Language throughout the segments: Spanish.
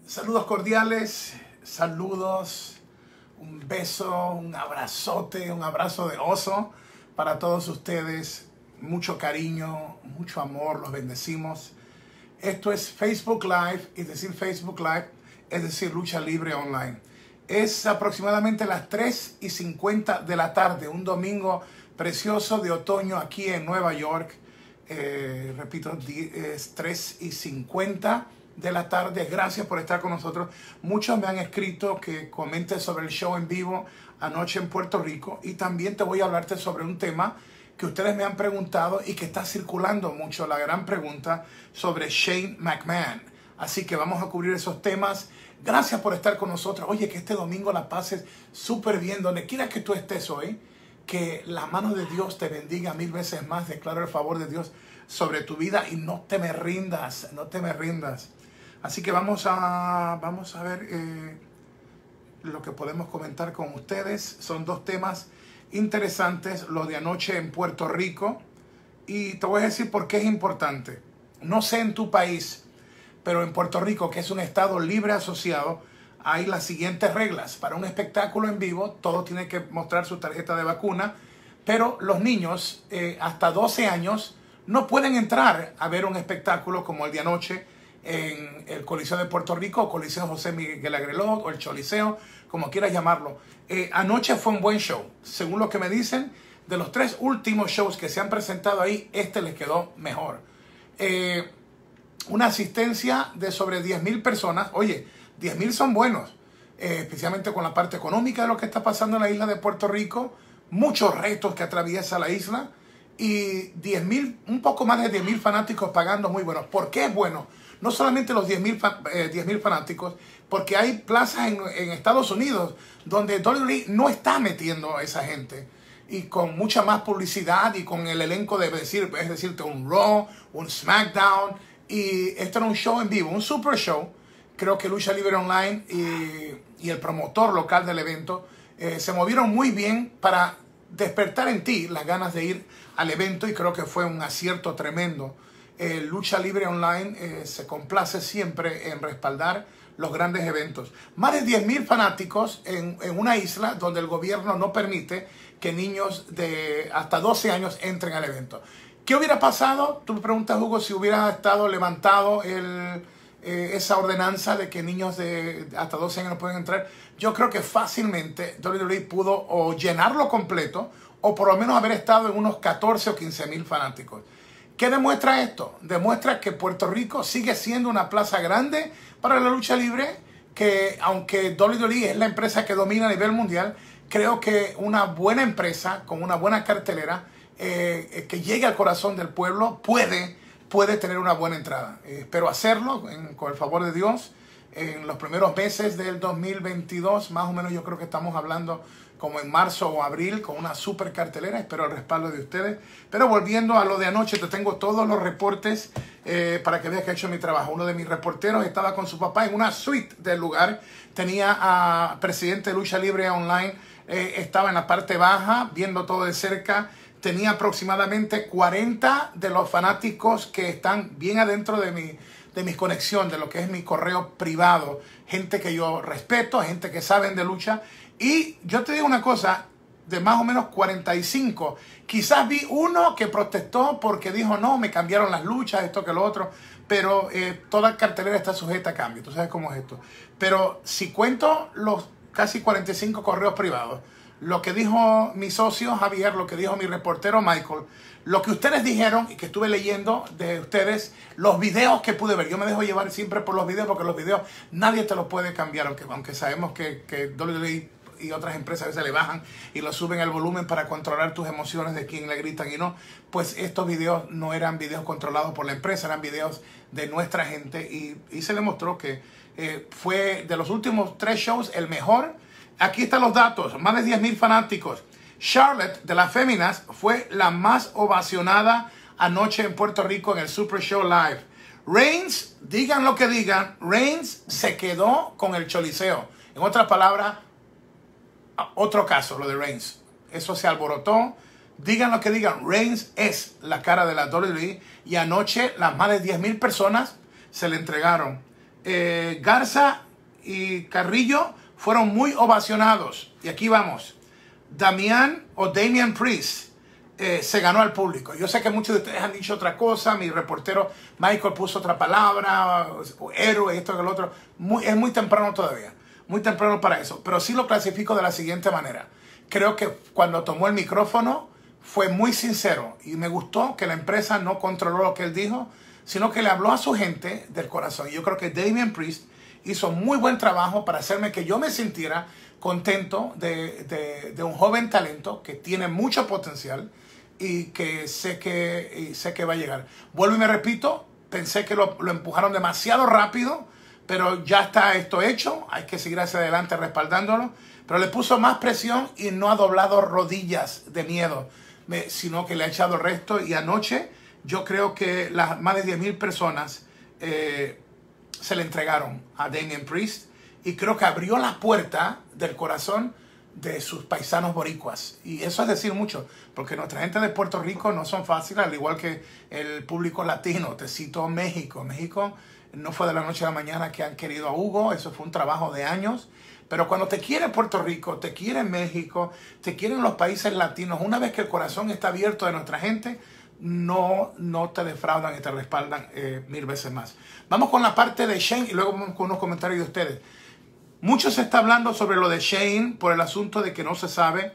Saludos cordiales, saludos, un beso, un abrazote, un abrazo de oso para todos ustedes. Mucho cariño, mucho amor, los bendecimos. Esto es Facebook Live, es decir, Facebook Live, es decir, Lucha Libre Online. Es aproximadamente las 3:50 de la tarde, un domingo precioso de otoño aquí en Nueva York. Repito, es 3:50 de la tarde. Gracias por estar con nosotros. Muchos me han escrito que comente sobre el show en vivo anoche en Puerto Rico, y también te voy a hablarte sobre un tema que ustedes me han preguntado y que está circulando mucho, la gran pregunta sobre Shane McMahon. Así que vamos a cubrir esos temas. Gracias por estar con nosotros. Oye, que este domingo la pases súper bien, donde quiera que tú estés hoy. Que la mano de Dios te bendiga 1000 veces más. Declaro el favor de Dios sobre tu vida y no te me rindas, no te me rindas. Así que vamos a ver lo que podemos comentar con ustedes. Son dos temas interesantes, lo de anoche en Puerto Rico. Y te voy a decir por qué es importante. No sé en tu país, pero en Puerto Rico, que es un estado libre asociado, hay las siguientes reglas. Para un espectáculo en vivo, todos tienen que mostrar su tarjeta de vacuna, pero los niños hasta 12 años no pueden entrar a ver un espectáculo como el de anoche en el Coliseo de Puerto Rico, o Coliseo José Miguel Agrelot, o el Choliseo, como quieras llamarlo. Anoche fue un buen show. Según lo que me dicen, de los 3 últimos shows que se han presentado ahí, este les quedó mejor. Una asistencia de sobre 10,000 personas. Oye, 10,000 son buenos, especialmente con la parte económica de lo que está pasando en la isla de Puerto Rico. Muchos retos que atraviesa la isla. Y 10,000, un poco más de 10,000 fanáticos pagando, muy buenos. ¿Por qué es bueno? No solamente los 10,000 fanáticos, porque hay plazas en Estados Unidos donde WWE no está metiendo a esa gente. Y con mucha más publicidad y con el elenco de decirte un Raw, un SmackDown. Y esto era un show en vivo, un super show. Creo que Lucha Libre Online y el promotor local del evento se movieron muy bien para despertar en ti las ganas de ir al evento, y creo que fue un acierto tremendo. Lucha Libre Online se complace siempre en respaldar los grandes eventos. Más de 10,000 fanáticos en una isla donde el gobierno no permite que niños de hasta 12 años entren al evento. ¿Qué hubiera pasado? Tú me preguntas, Hugo, si hubiera estado levantado esa ordenanza de que niños de hasta 12 años no pueden entrar. Yo creo que fácilmente WWE pudo o llenarlo completo, o por lo menos haber estado en unos 14 o 15,000 fanáticos. ¿Qué demuestra esto? Demuestra que Puerto Rico sigue siendo una plaza grande para la lucha libre, que aunque WWE es la empresa que domina a nivel mundial, creo que una buena empresa con una buena cartelera que llegue al corazón del pueblo puede tener una buena entrada. Espero hacerlo con el favor de Dios en los primeros meses del 2022, más o menos. Yo creo que estamos hablando como en marzo o abril, con una super cartelera. Espero el respaldo de ustedes. Pero volviendo a lo de anoche, te tengo todos los reportes para que veas que he hecho mi trabajo. Uno de mis reporteros estaba con su papá en una suite del lugar. Tenía a presidente de Lucha Libre Online, estaba en la parte baja viendo todo de cerca. Tenía aproximadamente 40 de los fanáticos que están bien adentro de mi conexión, de lo que es mi correo privado. Gente que yo respeto, gente que saben de lucha. Y yo te digo una cosa, de más o menos 45, quizás vi uno que protestó porque dijo, no, me cambiaron las luchas, esto que lo otro. Pero toda cartelera está sujeta a cambio. Tú sabes cómo es esto. Pero si cuento los casi 45 correos privados, lo que dijo mi socio Javier, lo que dijo mi reportero Michael, lo que ustedes dijeron y que estuve leyendo de ustedes, los videos que pude ver. Yo me dejo llevar siempre por los videos, porque los videos nadie te los puede cambiar, aunque sabemos que WWE y otras empresas a veces le bajan y lo suben el volumen para controlar tus emociones de quién le gritan y no. Pues estos videos no eran videos controlados por la empresa, eran videos de nuestra gente, y se demostró que fue de los últimos 3 shows el mejor. Aquí están los datos, más de 10,000 fanáticos. Charlotte, de las féminas, fue la más ovacionada anoche en Puerto Rico en el Super Show Live. Reigns, digan lo que digan, Reigns se quedó con el Choliseo. En otras palabras, otro caso, lo de Reigns. Eso se alborotó. Digan lo que digan, Reigns es la cara de la WWE, y anoche las más de 10,000 personas se le entregaron. Garza y Carrillo fueron muy ovacionados. Y aquí vamos. Damian Priest se ganó al público. Yo sé que muchos de ustedes han dicho otra cosa. Mi reportero Michael puso otra palabra, héroe, esto que el otro. Es muy temprano todavía. Muy temprano para eso. Pero sí lo clasifico de la siguiente manera. Creo que cuando tomó el micrófono fue muy sincero. Y me gustó que la empresa no controló lo que él dijo, sino que le habló a su gente del corazón. Yo creo que Damian Priest hizo muy buen trabajo para hacerme que yo me sintiera contento de un joven talento que tiene mucho potencial y que sé que va a llegar. Vuelvo y me repito, pensé que lo empujaron demasiado rápido, pero ya está esto hecho, hay que seguir hacia adelante respaldándolo, pero le puso más presión y no ha doblado rodillas de miedo, sino que le ha echado el resto. Y anoche yo creo que las más de 10,000 personas se le entregaron a Damian Priest, y creo que abrió la puerta del corazón de sus paisanos boricuas. Y eso es decir mucho, porque nuestra gente de Puerto Rico no son fáciles, al igual que el público latino. Te cito México. México no fue de la noche a la mañana que han querido a Hugo, eso fue un trabajo de años. Pero cuando te quiere Puerto Rico, te quiere México, te quieren los países latinos, una vez que el corazón está abierto de nuestra gente, no te defraudan y te respaldan 1000 veces más. Vamos con la parte de Shane y luego vamos con unos comentarios de ustedes. Mucho se está hablando sobre lo de Shane por el asunto de que no se sabe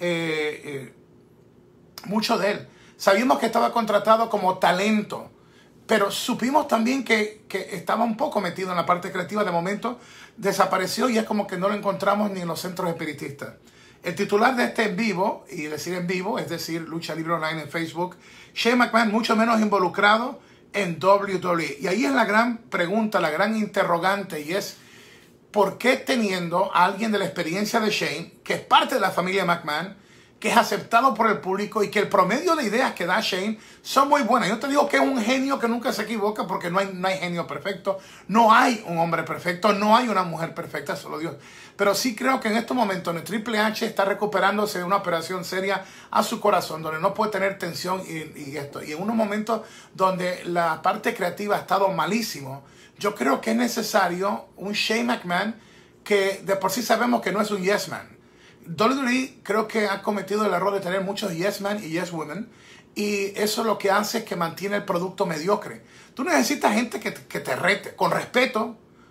mucho de él. Sabíamos que estaba contratado como talento, pero supimos también que estaba un poco metido en la parte creativa. De momento desapareció y es como que no lo encontramos ni en los centros espiritistas. El titular de este en vivo, y decir en vivo, es decir, Lucha Libre Online en Facebook, Shane McMahon mucho menos involucrado en WWE. Y ahí es la gran pregunta, la gran interrogante, y es: ¿por qué teniendo a alguien de la experiencia de Shane, que es parte de la familia McMahon, que es aceptado por el público y que el promedio de ideas que da Shane son muy buenas? Yo te digo que es un genio que nunca se equivoca, porque no hay genio perfecto, no hay un hombre perfecto, no hay una mujer perfecta, solo Dios. Pero sí creo que en estos momentos el Triple H está recuperándose de una operación seria a su corazón, donde no puede tener tensión y esto. Y en unos momentos donde la parte creativa ha estado malísimo, yo creo que es necesario un Shane McMahon que de por sí sabemos que no es un yes man. WWE creo que ha cometido el error de tener muchos yes man y yes women, y eso lo que hace es que mantiene el producto mediocre. Tú necesitas gente que te rete, con respeto,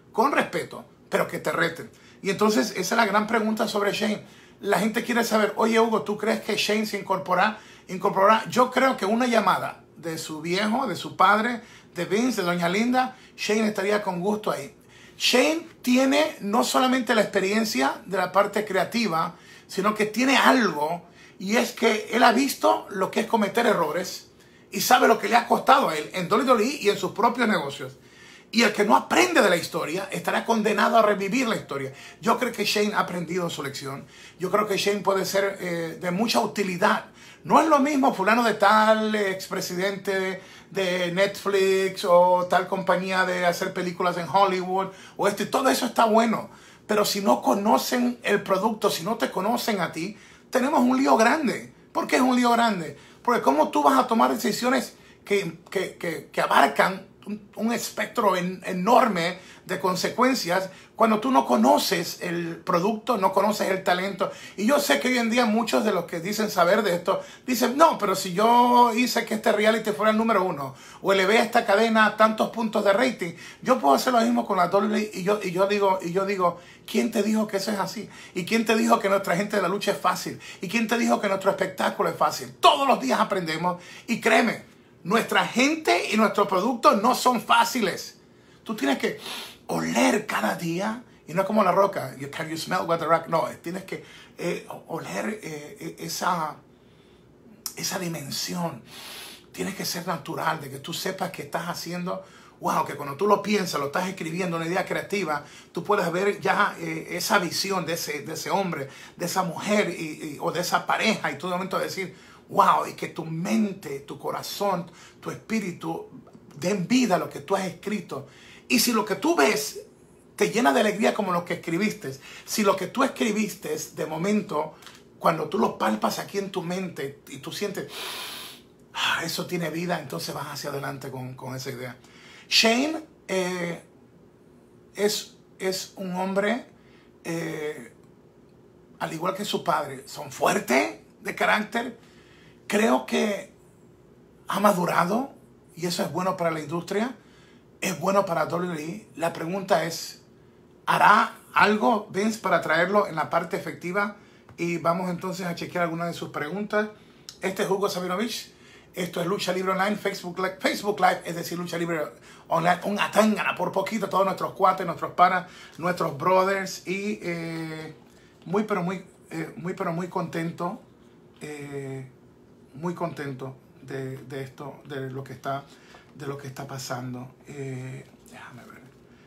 pero que te rete. Y entonces esa es la gran pregunta sobre Shane. La gente quiere saber: oye Hugo, ¿tú crees que Shane se incorporará? Yo creo que una llamada de su viejo, de su padre, de Vince, de Doña Linda, Shane estaría con gusto ahí. Shane tiene no solamente la experiencia de la parte creativa, sino que tiene algo, y es que él ha visto lo que es cometer errores y sabe lo que le ha costado a él en WWE y en sus propios negocios. Y el que no aprende de la historia estará condenado a revivir la historia. Yo creo que Shane ha aprendido su lección. Yo creo que Shane puede ser de mucha utilidad. No es lo mismo fulano de tal, expresidente de Netflix o tal compañía de hacer películas en Hollywood o todo eso está bueno. Pero si no conocen el producto, si no te conocen a ti, tenemos un lío grande. ¿Por qué es un lío grande? Porque ¿cómo tú vas a tomar decisiones que abarcan un espectro enorme de consecuencias cuando tú no conoces el producto, no conoces el talento? Y yo sé que hoy en día muchos de los que dicen saber de esto dicen: no, pero si yo hice que este reality fuera el número 1 o elevé a esta cadena a tantos puntos de rating, yo puedo hacer lo mismo con la WWE. Y yo digo, ¿quién te dijo que eso es así? ¿Y quién te dijo que nuestra gente de la lucha es fácil? ¿Y quién te dijo que nuestro espectáculo es fácil? Todos los días aprendemos, y créeme, nuestra gente y nuestros productos no son fáciles. Tú tienes que oler cada día, y no es como La Roca. Can you smell what the rock? No, tienes que oler esa dimensión. Tienes que ser natural, de que tú sepas que estás haciendo, wow, que cuando tú lo piensas, lo estás escribiendo, una idea creativa, tú puedes ver ya esa visión de ese hombre, de esa mujer o de esa pareja, y tú de momento decir: wow, y que tu mente, tu corazón, tu espíritu den vida a lo que tú has escrito. Y si lo que tú ves te llena de alegría como lo que escribiste, si lo que tú escribiste de momento, cuando tú lo palpas aquí en tu mente y tú sientes, eso tiene vida, entonces vas hacia adelante con esa idea. Shane es un hombre, al igual que su padre, son fuertes de carácter. Creo que ha madurado y eso es bueno para la industria, es bueno para WWE. La pregunta es, ¿hará algo Vince para traerlo en la parte efectiva? Y vamos entonces a chequear algunas de sus preguntas. Este es Hugo Sabinovich. Esto es Lucha Libre Online, Facebook Live, es decir, Lucha Libre Online. Un atangana por poquito, todos nuestros cuates, nuestros panas, nuestros brothers. Y muy contento. Muy contento de esto, de lo que está pasando. Déjame ver.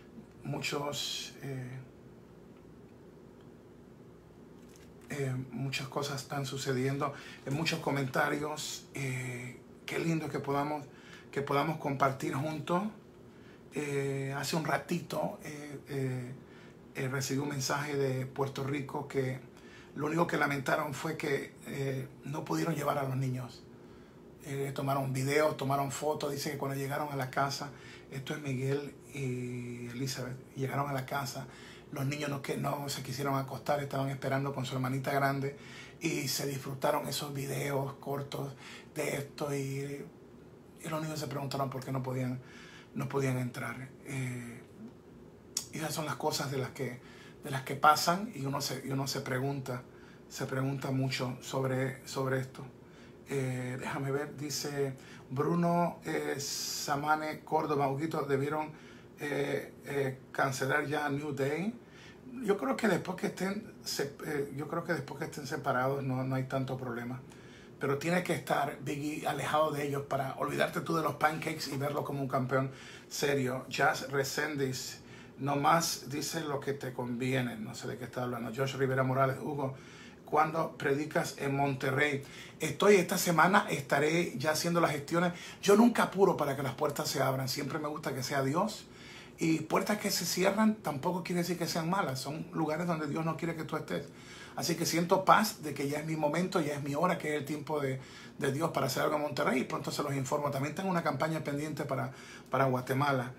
Muchas cosas están sucediendo, en muchos comentarios. Qué lindo que podamos compartir juntos. Hace un ratito recibí un mensaje de Puerto Rico que lo único que lamentaron fue que no pudieron llevar a los niños. Tomaron videos, tomaron fotos. Dice que cuando llegaron a la casa, esto es Miguel y Elizabeth, llegaron a la casa, los niños no se quisieron acostar, estaban esperando con su hermanita grande y se disfrutaron esos videos cortos de esto y los niños se preguntaron por qué no podían entrar. Y esas son las cosas de las que pasan y uno se pregunta mucho sobre esto. Déjame ver, dice Bruno Samane Córdoba, Huguito, debieron cancelar ya New Day. Yo creo que después que estén separados no hay tanto problema. Pero tiene que estar Biggie alejado de ellos para olvidarte tú de los pancakes y verlo como un campeón serio. Jazz Resendiz, nomás dice lo que te conviene. No sé de qué está hablando. Josh Rivera Morales, Hugo, ¿cuándo predicas en Monterrey? Esta semana estaré ya haciendo las gestiones. Yo nunca apuro para que las puertas se abran. Siempre me gusta que sea Dios. Y puertas que se cierran tampoco quiere decir que sean malas. Son lugares donde Dios no quiere que tú estés. Así que siento paz de que ya es mi momento, ya es mi hora, que es el tiempo de Dios para hacer algo en Monterrey. Y pronto se los informo. También tengo una campaña pendiente para Guatemala.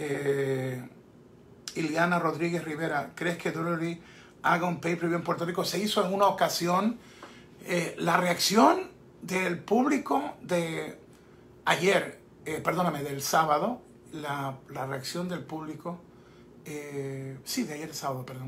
Ileana Rodríguez Rivera, ¿crees que WWE haga un pay-per-view en Puerto Rico? Se hizo en una ocasión. La reacción del público de ayer, del sábado, la reacción del público, de ayer sábado, perdón.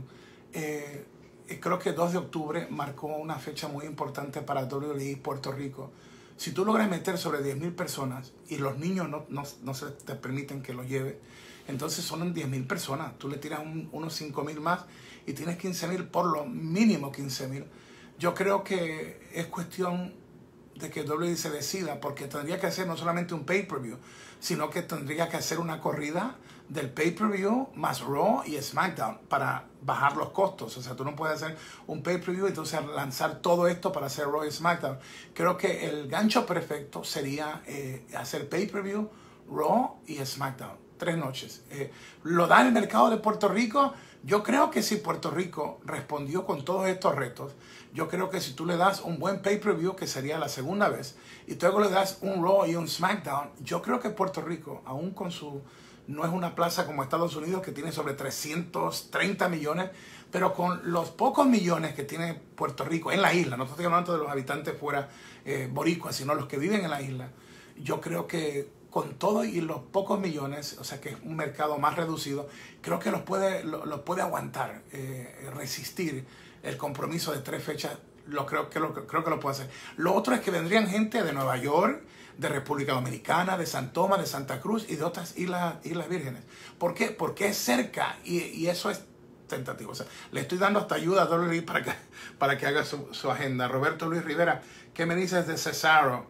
Creo que 2 de octubre marcó una fecha muy importante para WWE Puerto Rico. Si tú logras meter sobre 10,000 personas y los niños no se te permiten que los lleves, entonces son 10,000 personas. Tú le tiras unos 5,000 más y tienes 15,000, por lo mínimo 15,000. Yo creo que es cuestión de que WWE se decida, porque tendría que hacer no solamente un pay-per-view, sino que tendría que hacer una corrida del pay-per-view más Raw y SmackDown para bajar los costos. O sea, tú no puedes hacer un pay-per-view y entonces lanzar todo esto para hacer Raw y SmackDown. Creo que el gancho perfecto sería hacer pay-per-view, Raw y SmackDown. 3 noches. ¿Lo da el mercado de Puerto Rico? Yo creo que si Puerto Rico respondió con todos estos retos, yo creo que si tú le das un buen pay-per-view, que sería la segunda vez, y luego le das un Raw y un SmackDown, yo creo que Puerto Rico, aún con no es una plaza como Estados Unidos que tiene sobre 330 millones, pero con los pocos millones que tiene Puerto Rico en la isla, no estoy hablando de los habitantes fuera boricuas, sino los que viven en la isla, yo creo que con todo y los pocos millones, o sea que es un mercado más reducido, creo que los puede aguantar, resistir el compromiso de 3 fechas. Creo que lo puede hacer. Lo otro es que vendrían gente de Nueva York, de República Dominicana, de San Tomás, de Santa Cruz y de otras islas vírgenes. ¿Por qué? Porque es cerca y eso es tentativo. O sea, le estoy dando hasta ayuda a WWE para que haga su agenda. Roberto Luis Rivera, ¿qué me dices de Cesaro?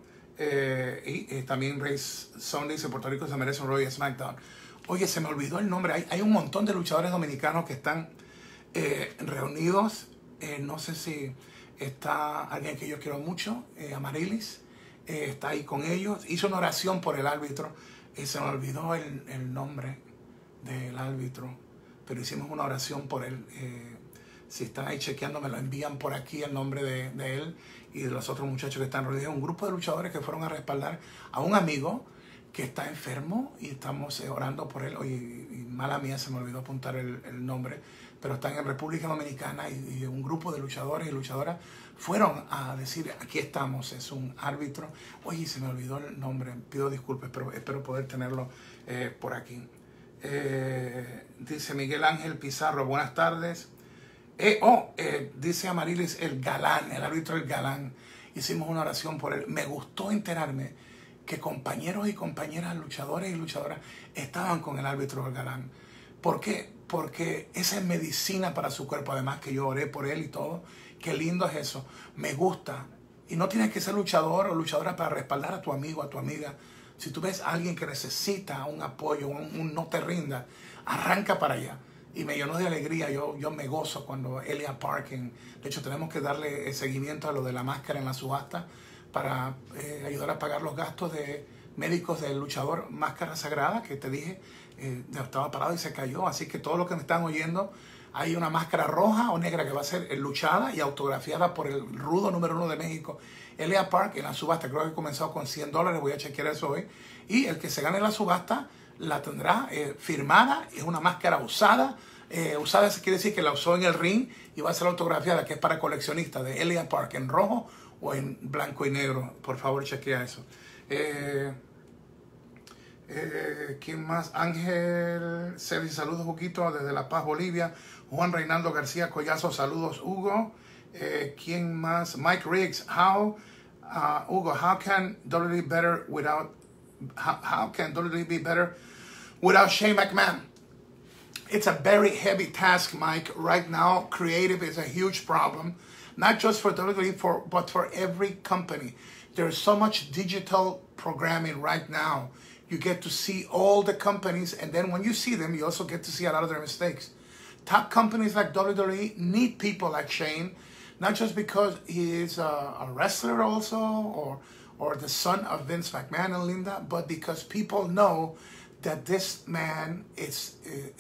Y también Ray Son dice, Puerto Rico se merece un Raw y SmackDown. Oye, se me olvidó el nombre. Hay un montón de luchadores dominicanos que están reunidos. No sé si está alguien que yo quiero mucho, Amarilis, está ahí con ellos. Hizo una oración por el árbitro. Se me olvidó el nombre del árbitro, pero hicimos una oración por él. Si están ahí chequeando, me lo envían por aquí el nombre de él y de los otros muchachos que están rodeados. Un grupo de luchadores que fueron a respaldar a un amigo que está enfermo y estamos orando por él. Oye, y mala mía, se me olvidó apuntar el nombre, pero está en República Dominicana y un grupo de luchadores y luchadoras fueron a decir, aquí estamos, es un árbitro. Oye, se me olvidó el nombre, pido disculpas, pero espero poder tenerlo por aquí. Dice Miguel Ángel Pizarro, buenas tardes. Dice Amarilis el Galán, el árbitro El Galán. Hicimos una oración por él. Me gustó enterarme que compañeros y compañeras luchadores y luchadoras estaban con el árbitro El Galán. ¿Por qué? Porque esa es medicina para su cuerpo. Además que yo oré por él y todo. Qué lindo es eso. Me gusta. Y no tienes que ser luchador o luchadora para respaldar a tu amigo, a tu amiga. Si tú ves a alguien que necesita un apoyo, un no te rindas, arranca para allá. Y me llenó de alegría, yo me gozo cuando Elia Parkin, de hecho tenemos que darle seguimiento a lo de la máscara en la subasta para ayudar a pagar los gastos de médicos del luchador Máscara Sagrada, que te dije, estaba parado y se cayó. Así que todos los que me están oyendo, hay una máscara roja o negra que va a ser luchada y autografiada por el rudo número 1 de México, Elia Park, en la subasta. Creo que comenzó con $100, voy a chequear eso hoy. Y el que se gane la subasta la tendrá firmada, es una máscara usada. Usada quiere decir que la usó en el ring y va a ser autografiada, que es para coleccionistas, de Elia Park, en rojo o en blanco y negro. Por favor, chequea eso. ¿Quién más? Ángel Celis, saludos, Juquito, desde La Paz, Bolivia. Juan Reinaldo García Collazo, saludos, Hugo. ¿Quién más? Mike Riggs, Hugo, how can WWE better without how can WWE be better without Shane McMahon? It's a very heavy task, Mike. Right now, creative is a huge problem, not just for WWE, but for every company. There's so much digital programming right now. You get to see all the companies, and then when you see them, you also get to see a lot of their mistakes. Top companies like WWE need people like Shane, not just because he is a wrestler also, or the son of Vince McMahon and Linda, but because people know that this man is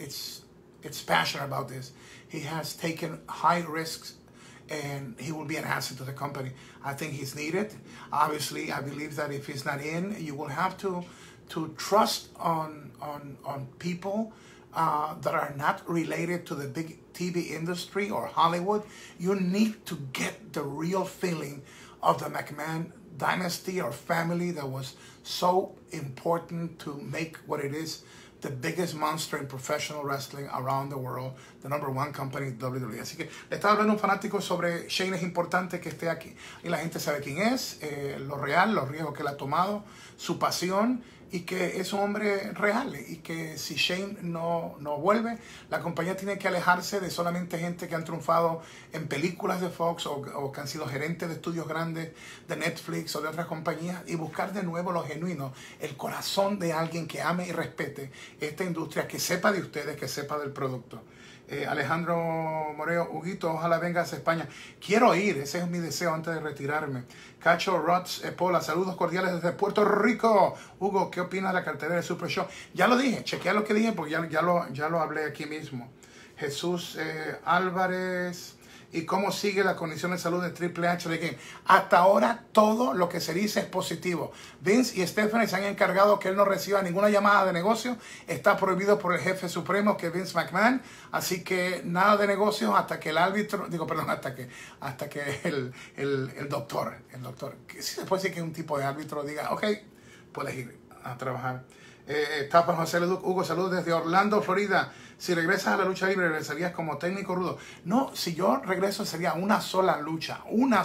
passionate about this. He has taken high risks, and he will be an asset to the company. I think he's needed. Obviously, I believe that if he's not in, you will have to trust on people that are not related to the big TV industry or Hollywood. You need to get the real feeling of the McMahon dynasty or family that was so important to make what it is, the biggest monster in professional wrestling around the world, the #1 company, WWE. Así que le estaba hablando un fanático sobre Shane. Es importante que esté aquí y la gente sabe quién es, lo real, los riesgos que él ha tomado, su pasión, y que es un hombre real, y que si Shane no vuelve, la compañía tiene que alejarse de solamente gente que han triunfado en películas de Fox o que han sido gerentes de estudios grandes de Netflix o de otras compañías, y buscar de nuevo lo genuino, el corazón de alguien que ame y respete esta industria, que sepa de ustedes, que sepa del producto. Alejandro Moreo, Huguito, ojalá vengas a España. Quiero ir, ese es mi deseo antes de retirarme. Cacho Rods Pola, saludos cordiales desde Puerto Rico. Hugo, ¿qué opinas de la cartelera de Super Show? Ya lo dije, chequea lo que dije porque ya lo hablé aquí mismo. Jesús Álvarez, ¿y cómo sigue la condición de salud de Triple H de Game? Hasta ahora todo lo que se dice es positivo. Vince y Stephanie se han encargado que él no reciba ninguna llamada de negocio. Está prohibido por el jefe supremo, que es Vince McMahon. Así que nada de negocios hasta que el árbitro, hasta que el doctor, que sí se puede decir que es un tipo de árbitro, diga, ok, puedes ir a trabajar. Tapa José Leduc, Hugo, saludos desde Orlando, Florida. Si regresas a la lucha libre, ¿regresarías como técnico rudo? No, si yo regreso sería una sola lucha,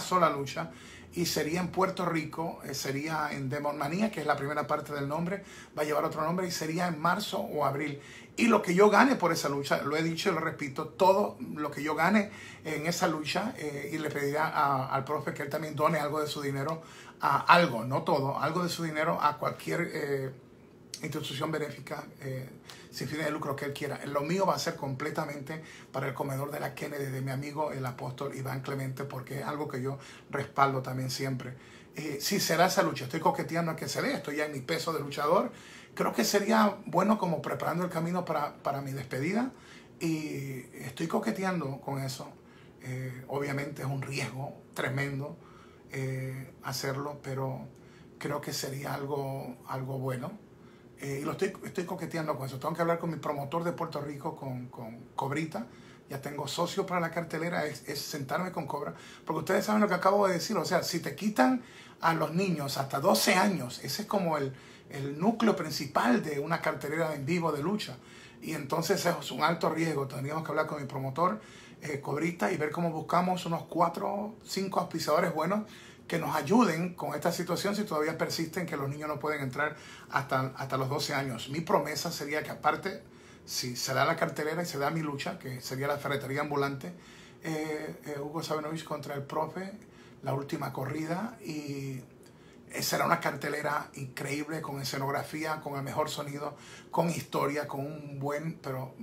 y sería en Puerto Rico, sería en Demon Manía, que es la primera parte del nombre, va a llevar otro nombre, y sería en marzo o abril. Y lo que yo gane por esa lucha, lo he dicho y lo repito, todo lo que yo gane en esa lucha, y le pediría al profe que él también done algo de su dinero, algo, no todo, algo de su dinero a cualquier institución benéfica sin fines de lucro que él quiera. Lo mío va a ser completamente para el comedor de la Kennedy de mi amigo el apóstol Iván Clemente, porque es algo que yo respaldo también siempre. Si será esa lucha, estoy coqueteando a que se dé, estoy ya en mi peso de luchador. Creo que sería bueno como preparando el camino para mi despedida, y estoy coqueteando con eso. Obviamente es un riesgo tremendo hacerlo, pero creo que sería algo bueno. Y estoy coqueteando con eso. Tengo que hablar con mi promotor de Puerto Rico, con Cobrita. Ya tengo socio para la cartelera, es sentarme con Cobra. Porque ustedes saben lo que acabo de decir. O sea, si te quitan a los niños hasta 12 años, ese es como el núcleo principal de una cartelera en vivo de lucha. Y entonces es un alto riesgo. Tendríamos que hablar con mi promotor, Cobrita, y ver cómo buscamos unos 4 o 5 auspiciadores buenos que nos ayuden con esta situación si todavía persisten que los niños no pueden entrar hasta los 12 años. Mi promesa sería que aparte, si se da la cartelera y se da mi lucha, que sería la ferretería ambulante, Hugo Sabinovich contra el profe, la última corrida, y será una cartelera increíble con escenografía, con el mejor sonido, con historia, con un buen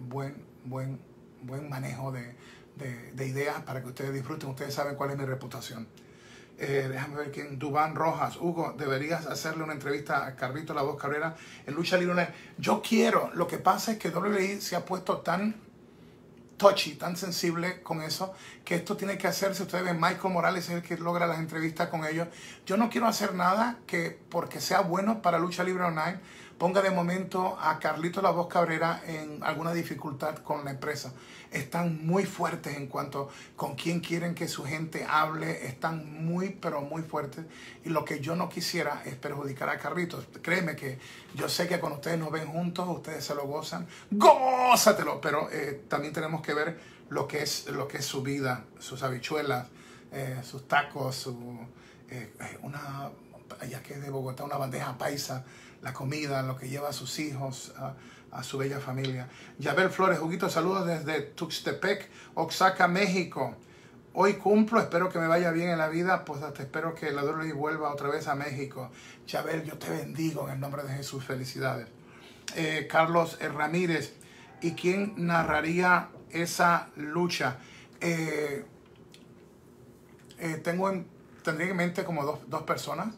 manejo de ideas para que ustedes disfruten. Ustedes saben cuál es mi reputación. Déjame ver quién. Dubán Rojas. Hugo, deberías hacerle una entrevista a Carlito La Voz Cabrera en Lucha Libre. Yo quiero. Lo que pasa es que WWE se ha puesto tan touchy, tan sensible con eso, que esto tiene que hacerse. Ustedes ven, Michael Morales es el que logra las entrevistas con ellos. Yo no quiero hacer nada que, porque sea bueno para Lucha Libre Online, ponga de momento a Carlito La Voz Cabrera en alguna dificultad con la empresa. Están muy fuertes en cuanto con quién quieren que su gente hable. Están muy, pero muy fuertes. Y lo que yo no quisiera es perjudicar a Carlitos. Créeme que yo sé que cuando ustedes nos ven juntos, ustedes se lo gozan. ¡Gózatelo! Pero también tenemos que ver lo que es su vida, sus habichuelas, sus tacos, allá que es de Bogotá, una bandeja paisa, la comida, lo que lleva a sus hijos, a su bella familia. Yabel Flores, Juguito, saludos desde Tuxtepec, Oaxaca, México. Hoy cumplo, espero que me vaya bien en la vida, pues hasta espero que la WWE vuelva otra vez a México. Yabel, yo te bendigo en el nombre de Jesús, felicidades. Carlos Ramírez, ¿y quién narraría esa lucha? Tendría en mente como dos personas,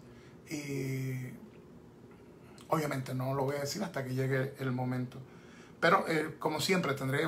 y obviamente no lo voy a decir hasta que llegue el momento. Pero como siempre tendré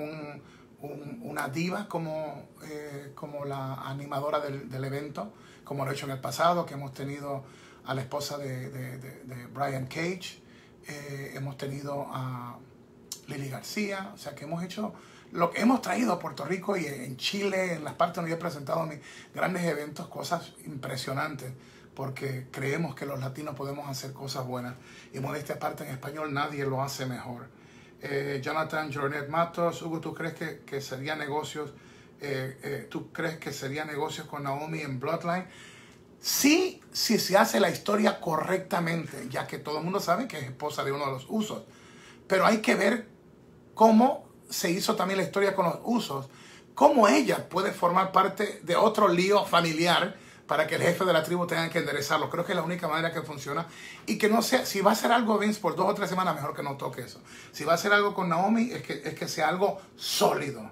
una diva como la animadora del evento, como lo he hecho en el pasado, que hemos tenido a la esposa de Brian Cage, hemos tenido a Lily García, o sea que hemos hecho lo que hemos traído a Puerto Rico y en Chile, en las partes donde yo he presentado mis grandes eventos, cosas impresionantes, porque creemos que los latinos podemos hacer cosas buenas. Y modestia aparte, en español nadie lo hace mejor. Jonathan Jornet Matos, Hugo, ¿tú crees que sería negocios? ¿Tú crees que sería negocios con Naomi en Bloodline? Sí, si se hace la historia correctamente, ya que todo el mundo sabe que es esposa de uno de los Usos. Pero hay que ver cómo se hizo también la historia con los Usos, cómo ella puede formar parte de otro lío familiar para que el jefe de la tribu tenga que enderezarlo. Creo que es la única manera que funciona. Y que no sea, si va a hacer algo Vince por 2 o 3 semanas, mejor que no toque eso. Si va a hacer algo con Naomi, es que sea algo sólido.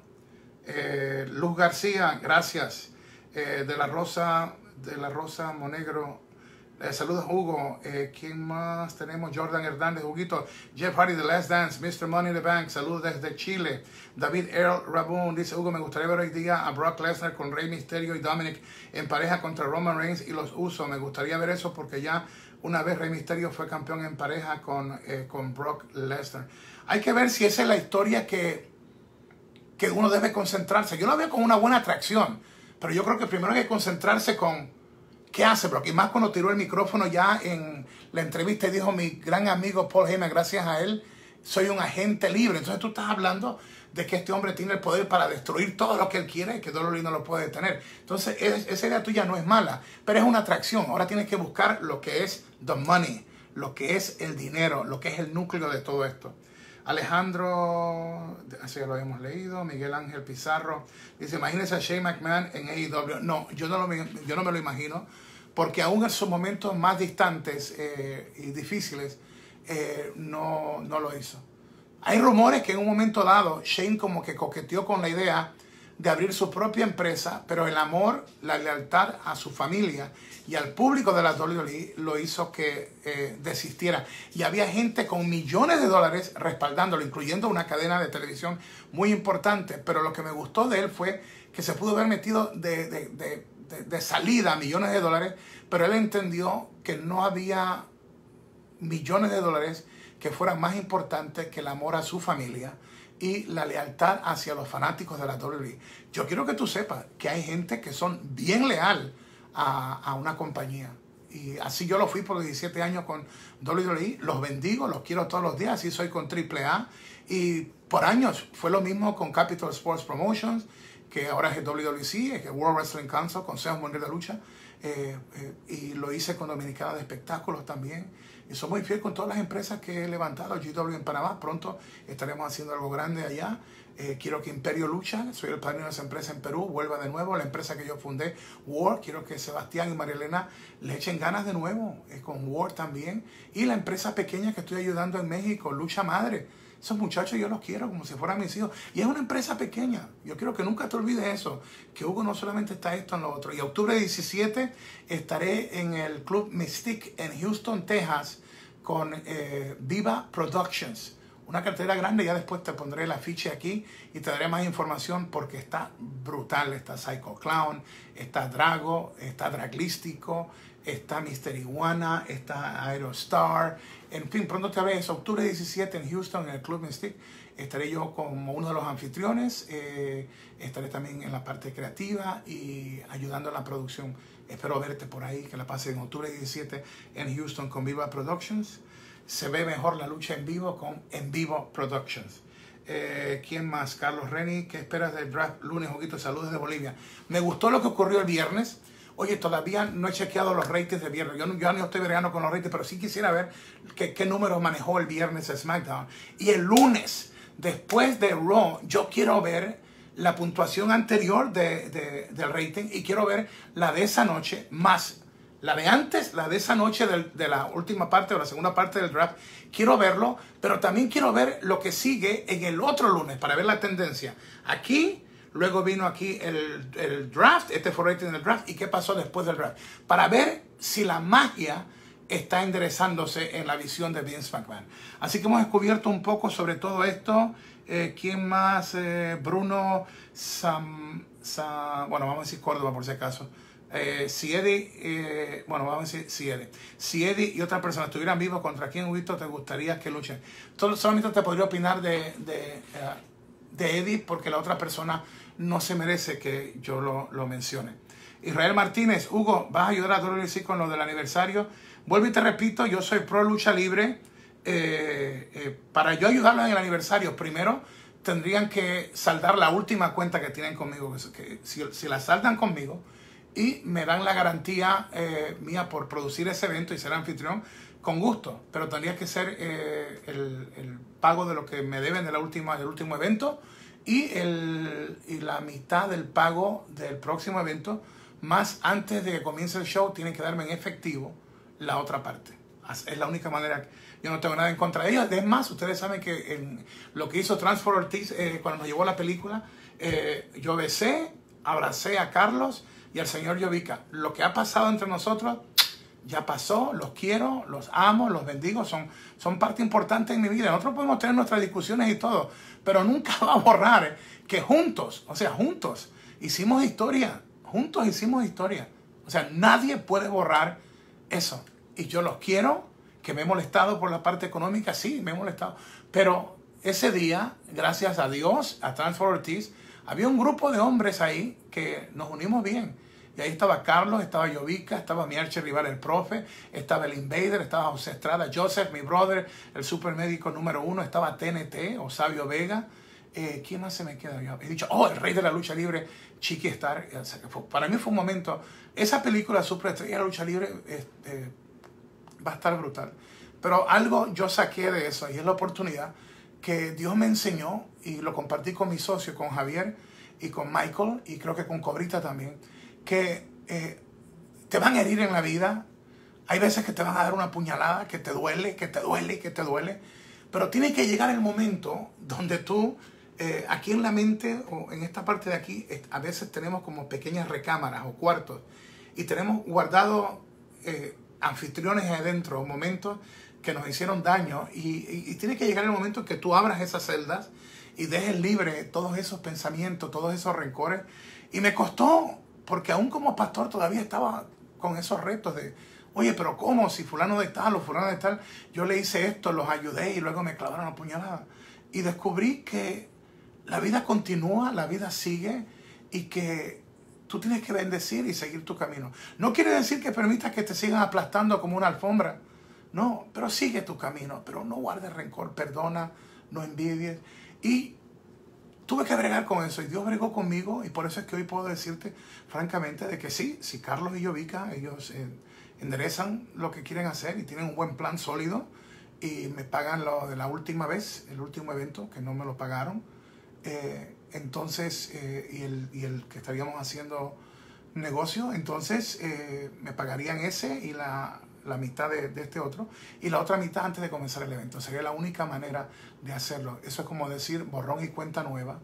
Luz García, gracias. De la Rosa Monegro. Saludos, Hugo. ¿Quién más tenemos? Jordan Hernández, Huguito. Jeff Hardy, The Last Dance. Mr. Money in the Bank. Saludos desde Chile. David Earl Rabun dice: Hugo, me gustaría ver hoy día a Brock Lesnar con Rey Mysterio y Dominic en pareja contra Roman Reigns y los Usos. Me gustaría ver eso porque ya una vez Rey Mysterio fue campeón en pareja con Brock Lesnar. Hay que ver si esa es la historia que uno debe concentrarse. Yo lo veo como una buena atracción, pero yo creo que primero hay que concentrarse con ¿qué hace Brock? Y más cuando tiró el micrófono ya en la entrevista y dijo: mi gran amigo Paul Heyman, gracias a él soy un agente libre. Entonces tú estás hablando de que este hombre tiene el poder para destruir todo lo que él quiere y que WWE no lo puede detener. Entonces esa idea tuya no es mala, pero es una atracción. Ahora tienes que buscar lo que es the money, lo que es el dinero, lo que es el núcleo de todo esto. Alejandro, así ya lo habíamos leído. Miguel Ángel Pizarro dice: imagínese a Shane McMahon en AEW. No, yo no me lo imagino, porque aún en sus momentos más distantes y difíciles no lo hizo. Hay rumores que en un momento dado Shane como que coqueteó con la idea de abrir su propia empresa, pero el amor, la lealtad a su familia y al público de la WWE lo hizo que desistiera. Y había gente con millones de dólares respaldándolo, incluyendo una cadena de televisión muy importante. Pero lo que me gustó de él fue que se pudo haber metido de salida millones de dólares, pero él entendió que no había millones de dólares que fuera más importante que el amor a su familia y la lealtad hacia los fanáticos de la WWE. Yo quiero que tú sepas que hay gente que son bien leal a una compañía. Y así yo lo fui por 17 años con WWE. Los bendigo, los quiero todos los días. Así soy con AAA. Y por años fue lo mismo con Capital Sports Promotions, que ahora es el WWC, es el World Wrestling Council, Consejo Mundial de Lucha. Y lo hice con Dominicana de Espectáculos también. Y soy muy fiel con todas las empresas que he levantado. GW en Panamá, pronto estaremos haciendo algo grande allá. Quiero que Imperio Lucha, soy el padrino de esa empresa en Perú, vuelva de nuevo. La empresa que yo fundé, War, quiero que Sebastián y María Elena le echen ganas de nuevo, con War también. Y la empresa pequeña que estoy ayudando en México, Lucha Madre. Esos muchachos yo los quiero como si fueran mis hijos. Y es una empresa pequeña. Yo quiero que nunca te olvides eso. Que Hugo no solamente está esto en lo otro. Y octubre 17 estaré en el Club Mystique en Houston, Texas, con Viva Productions. Una cartera grande. Ya después te pondré el afiche aquí y te daré más información porque está brutal. Está Psycho Clown, está Drago, está Draglístico, está Mister Iguana, está Aerostar. En fin, pronto te ves, octubre 17 en Houston, en el Club Mystique. Estaré yo como uno de los anfitriones. Estaré también en la parte creativa y ayudando en la producción. Espero verte por ahí, que la pases en octubre 17 en Houston con Viva Productions. Se ve mejor la lucha en vivo con En Vivo Productions. ¿Quién más? Carlos Reni, ¿qué esperas del draft lunes, Joguito? Saludos de Bolivia. Me gustó lo que ocurrió el viernes. Oye, todavía no he chequeado los ratings de viernes. Yo no estoy bregando con los ratings, pero sí quisiera ver qué números manejó el viernes SmackDown. Y el lunes, después de Raw, yo quiero ver la puntuación anterior del rating y quiero ver la de esa noche más la de antes, la de esa noche de la última parte o la segunda parte del draft. Quiero verlo, pero también quiero ver lo que sigue en el otro lunes para ver la tendencia. Aquí, luego vino aquí el draft, este fue el rating del draft y qué pasó después del draft. Para ver si la magia está enderezándose en la visión de Vince McMahon. Así que hemos descubierto un poco sobre todo esto. ¿Quién más? Bruno bueno, vamos a decir Córdoba por si acaso. Si Eddie, bueno, vamos a decir si Eddie y otras personas estuvieran vivos, ¿contra quién, Huguito, te gustaría que luchen? Solamente te podría opinar de Eddie porque la otra persona no se merece que yo lo mencione. Israel Martínez, Hugo, ¿vas a ayudar a WC con lo del aniversario? Vuelvo y te repito, yo soy pro lucha libre. Para yo ayudarlos en el aniversario, primero tendrían que saldar la última cuenta que tienen conmigo. Que si la saldan conmigo y me dan la garantía mía por producir ese evento y ser anfitrión, con gusto. Pero tendría que ser el pago de lo que me deben del último evento y la mitad del pago del próximo evento, más antes de que comience el show, tienen que darme en efectivo la otra parte. Es la única manera. Yo no tengo nada en contra de ellos. Es más, ustedes saben que en lo que hizo Transfer Ortiz cuando nos llevó la película, yo besé, abracé a Carlos y al señor Jovica. Lo que ha pasado entre nosotros ya pasó. Los quiero, los amo, los bendigo. Son parte importante en mi vida. Nosotros podemos tener nuestras discusiones y todo, pero nunca va a borrar que juntos, o sea, juntos hicimos historia. Juntos hicimos historia. O sea, nadie puede borrar eso. Y yo los quiero. Que me he molestado por la parte económica, sí, me he molestado. Pero ese día, gracias a Dios, a Transfer Ortiz, había un grupo de hombres ahí que nos unimos bien. Y ahí estaba Carlos, estaba Jovica, estaba mi archirrival el profe, estaba el Invader, estaba José Estrada, Joseph, mi brother, el supermédico número 1, estaba TNT, Osavio Vega. ¿Quién más se me queda? Yo he dicho, el rey de la lucha libre, Chiqui Star. Para mí fue un momento, esa película Superestrella de la lucha libre va a estar brutal. Pero algo yo saqué de eso y es la oportunidad que Dios me enseñó y lo compartí con mi socio, con Javier y con Michael y creo que con Cobrita también, que te van a herir en la vida. Hay veces que te van a dar una puñalada que te duele, que te duele, que te duele. Pero tiene que llegar el momento donde tú, aquí en la mente o en esta parte de aquí, a veces tenemos como pequeñas recámaras o cuartos y tenemos guardado anfitriones adentro, momentos que nos hicieron daño y tiene que llegar el momento en que tú abras esas celdas y dejes libre todos esos pensamientos, todos esos rencores. Y me costó, porque aún como pastor todavía estaba con esos retos de, Oye, pero ¿cómo? Si fulano de tal o fulano de tal, yo le hice esto, los ayudé y luego me clavaron la puñalada. Y descubrí que la vida continúa, la vida sigue y que tú tienes que bendecir y seguir tu camino. No quiere decir que permitas que te sigan aplastando como una alfombra. No, pero sigue tu camino, pero no guardes rencor, perdona, no envidies. Y tuve que bregar con eso y Dios bregó conmigo y por eso es que hoy puedo decirte francamente de que sí, si Carlos y Jovica, ellos enderezan lo que quieren hacer y tienen un buen plan sólido y me pagan lo de la última vez, el último evento, que no me lo pagaron. Entonces, y el que estaríamos haciendo negocio, entonces me pagarían ese y la mitad de este otro y la otra mitad antes de comenzar el evento. Sería la única manera de hacerlo. Eso es como decir borrón y cuenta nueva.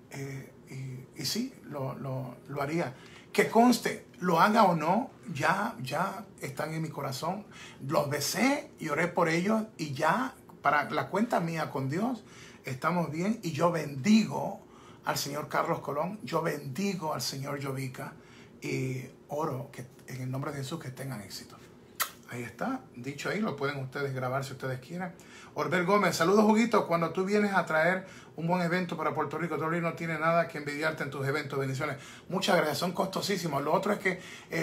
Y sí, lo haría. Que conste, lo haga o no, ya están en mi corazón. Los besé y oré por ellos y ya para la cuenta mía con Dios estamos bien y yo bendigo al señor Carlos Colón, yo bendigo al señor Jovica y oro que en el nombre de Jesús que tengan éxito. Ahí está, dicho ahí, lo pueden ustedes grabar si ustedes quieren. Orbel Gómez, saludos Juguito, cuando tú vienes a traer un buen evento para Puerto Rico, Puerto Rico no tiene nada que envidiarte en tus eventos, bendiciones. Muchas gracias, son costosísimos. Lo otro es que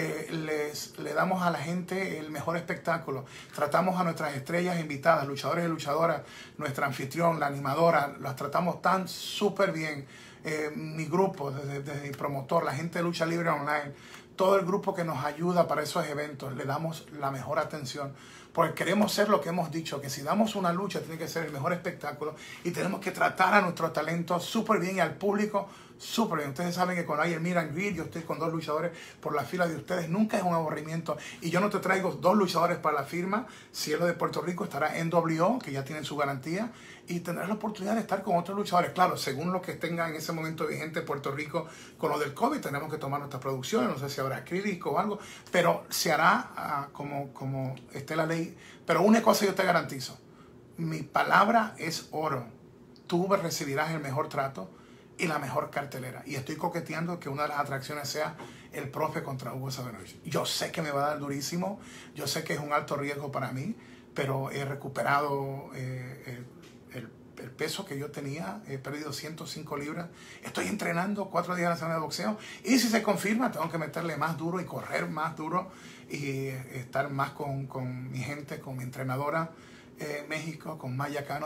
le damos a la gente el mejor espectáculo. Tratamos a nuestras estrellas invitadas, luchadores y luchadoras, nuestra anfitrión, la animadora, las tratamos tan súper bien. Mi grupo, desde mi promotor, la gente de Lucha Libre Online, todo el grupo que nos ayuda para esos eventos, le damos la mejor atención. Porque queremos ser lo que hemos dicho, que si damos una lucha tiene que ser el mejor espectáculo y tenemos que tratar a nuestro talento súper bien y al público súper bien. Ustedes saben que cuando hay el meet and greet, yo estoy con 2 luchadores por la fila de ustedes, nunca es un aburrimiento. Y yo no te traigo 2 luchadores para la firma. Cielo de Puerto Rico estará en NWO, que ya tienen su garantía, y tendrás la oportunidad de estar con otros luchadores. Claro, según lo que tenga en ese momento vigente Puerto Rico con lo del COVID, tenemos que tomar nuestras producciones, no sé si habrá acrílico o algo, pero se hará como esté la ley. Pero una cosa yo te garantizo, mi palabra es oro. Tú recibirás el mejor trato y la mejor cartelera. Y estoy coqueteando que una de las atracciones sea el profe contra Hugo Sabinovich. Yo sé que me va a dar durísimo, yo sé que es un alto riesgo para mí, pero he recuperado el peso que yo tenía, he perdido 105 libras, estoy entrenando 4 días a la semana de boxeo y si se confirma tengo que meterle más duro y correr más duro y estar más con mi gente, con mi entrenadora en México, con Maya Cano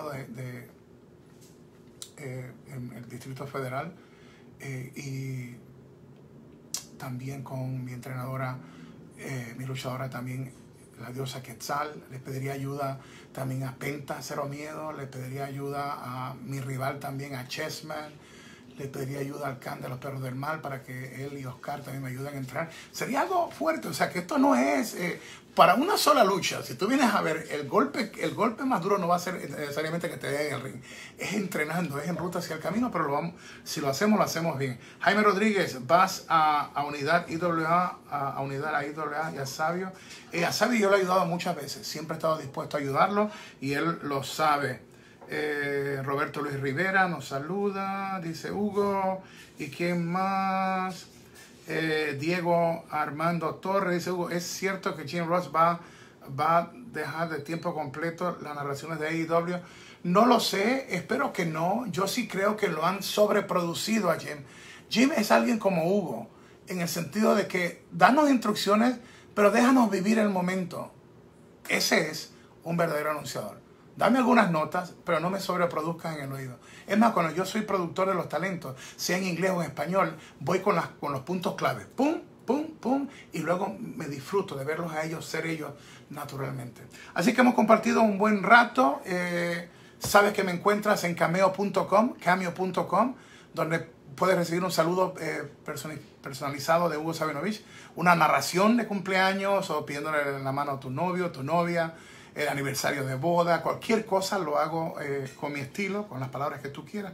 en el Distrito Federal y también con mi entrenadora, mi luchadora también, la diosa Quetzal. Le pediría ayuda también a Penta, Cero Miedo. Le pediría ayuda a mi rival también, a Chessman. Le pediría ayuda al Can de los Perros del Mal para que él y Oscar también me ayuden a entrar. Sería algo fuerte, o sea que esto no es para una sola lucha. Si tú vienes a ver, el golpe más duro no va a ser necesariamente que te den en el ring. Es entrenando, es en ruta hacia el camino, pero si lo hacemos bien. Jaime Rodríguez, vas a Unidad IWA, a Unidad IWA y a Sabio. A Sabio yo lo he ayudado muchas veces, siempre he estado dispuesto a ayudarlo y él lo sabe. Roberto Luis Rivera nos saluda, dice Hugo. ¿Y quién más? Diego Armando Torres dice: Hugo, ¿es cierto que Jim Ross va a dejar de tiempo completo las narraciones de AEW? No lo sé, espero que no. Yo sí creo que lo han sobreproducido a Jim. Jim es alguien como Hugo, en el sentido de que danos instrucciones, pero déjanos vivir el momento. Ese es un verdadero anunciador. Dame algunas notas, pero no me sobreproduzcas en el oído. Es más, cuando yo soy productor de los talentos, sea en inglés o en español, voy con los puntos claves. Pum, pum, pum. Y luego me disfruto de verlos a ellos, ser ellos naturalmente. Así que hemos compartido un buen rato. Sabes que me encuentras en cameo.com, donde puedes recibir un saludo personalizado de Hugo Sabinovich, una narración de cumpleaños o pidiéndole la mano a tu novio, tu novia, el aniversario de boda, cualquier cosa lo hago con mi estilo, con las palabras que tú quieras.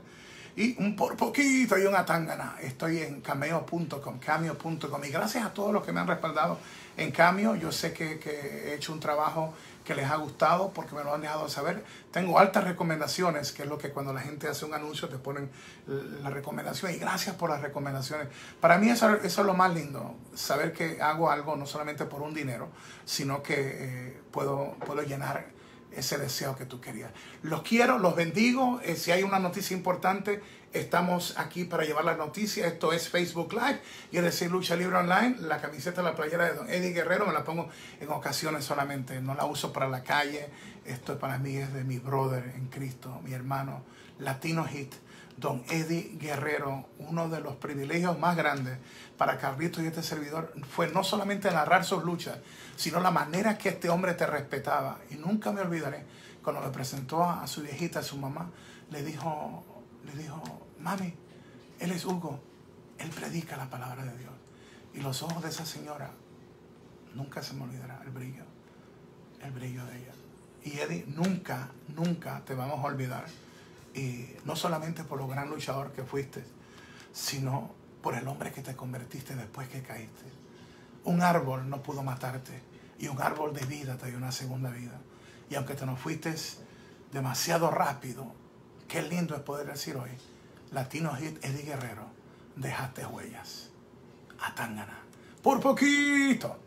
y un por poquito y un Atangana. Estoy en cameo.com, cameo.com. Y gracias a todos los que me han respaldado en Cameo. Yo sé que he hecho un trabajo que les ha gustado porque me lo han dejado saber. Tengo altas recomendaciones, que es lo que cuando la gente hace un anuncio te ponen la recomendación. Y gracias por las recomendaciones. Para mí eso es lo más lindo, saber que hago algo no solamente por un dinero, sino que puedo llenar ese deseo que tú querías. Los quiero, los bendigo. Si hay una noticia importante, estamos aquí para llevar las noticias. Esto es Facebook Live. Quiere decir Lucha Libre Online. La camiseta, la playera de Don Eddie Guerrero me la pongo en ocasiones solamente. No la uso para la calle. Esto para mí es de mi brother en Cristo, mi hermano, Latino Hit, Don Eddie Guerrero. Uno de los privilegios más grandes para Carlitos y este servidor fue no solamente narrar sus luchas, sino la manera que este hombre te respetaba. Y nunca me olvidaré, cuando me presentó a su viejita, a su mamá, le dijo, mami, él es Hugo, él predica la palabra de Dios. Y los ojos de esa señora, nunca se me olvidará el brillo de ella. Y Eddie, nunca te vamos a olvidar. Y no solamente por lo gran luchador que fuiste, sino por el hombre que te convertiste después que caíste. Un árbol no pudo matarte, y un árbol de vida te dio una segunda vida. Y aunque te nos fuiste demasiado rápido, qué lindo es poder decir hoy, Latino Hit, Eddie Guerrero, dejaste huellas. Atangana. Por poquito.